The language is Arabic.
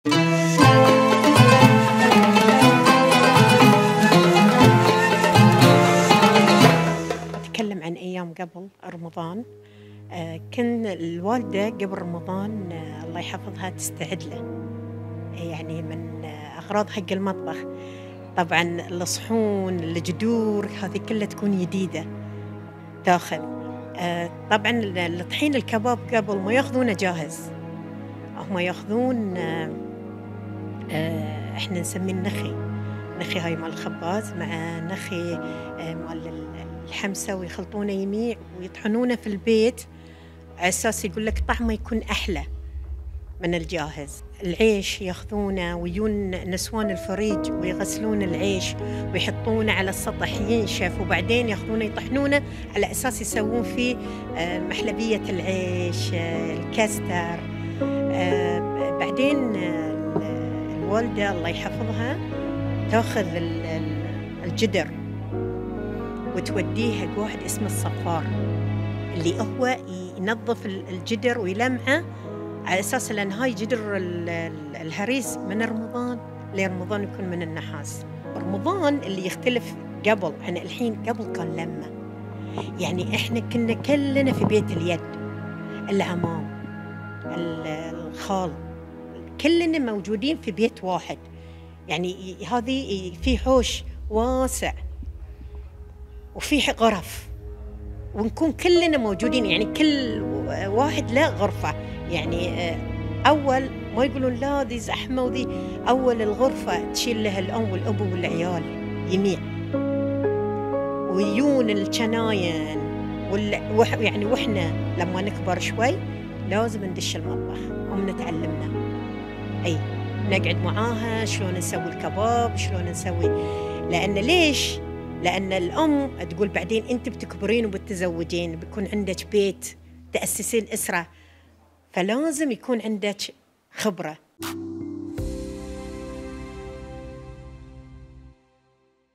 أتكلم عن أيام قبل رمضان. كان الوالدة قبل رمضان الله يحفظها تستعد له، يعني من أغراض حق المطبخ. طبعًا الصحون، الجدور، هذه كلها تكون جديدة تاخذ. طبعًا الطحين الكباب قبل ما ياخذونه جاهز، هم ياخذون إحنا نسميه النخي، نخي هاي مال الخباز مع نخي مال الحمسة، ويخلطونه يميع ويطحنونه في البيت على أساس يقول لك طعمه يكون أحلى من الجاهز. العيش ياخذونه ويجون نسوان الفريج ويغسلون العيش ويحطونه على السطح ينشف، وبعدين ياخذونه يطحنونه على أساس يسوون فيه محلبية العيش، الكاستر. بعدين الوالدة الله يحفظها تاخذ الجدر وتوديه حق واحد اسمه الصفار، اللي هو ينظف الجدر ويلمعه على أساس لأن هاي جدر الهريس من رمضان لرمضان يكون من النحاس. رمضان اللي يختلف قبل عن الحين، قبل كان لمة، يعني إحنا كنا كلنا في بيت اليد، العمام، الخال، كلنا موجودين في بيت واحد، يعني هذه في حوش واسع وفي غرف، ونكون كلنا موجودين، يعني كل واحد له غرفة. يعني أول ما يقولون لا ذي زحمة وذي، أول الغرفة تشيل لها الأم والأبو والعيال يميع، ويون الجناين يعني وإحنا لما نكبر شوي لازم ندش المطبخ نتعلمنا، أي نقعد معاها شلون نسوي الكباب، شلون نسوي. لأن ليش؟ لأن الأم تقول بعدين أنت بتكبرين وبتزوجين، بيكون عندك بيت، تأسسين أسرة، فلازم يكون عندك خبرة.